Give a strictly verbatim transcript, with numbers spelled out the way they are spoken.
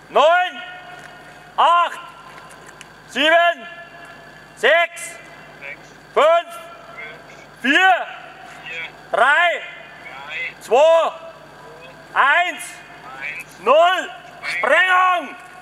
neun, acht, sieben, sechs, fünf, vier, drei, zwei, eins, null, Sprengung!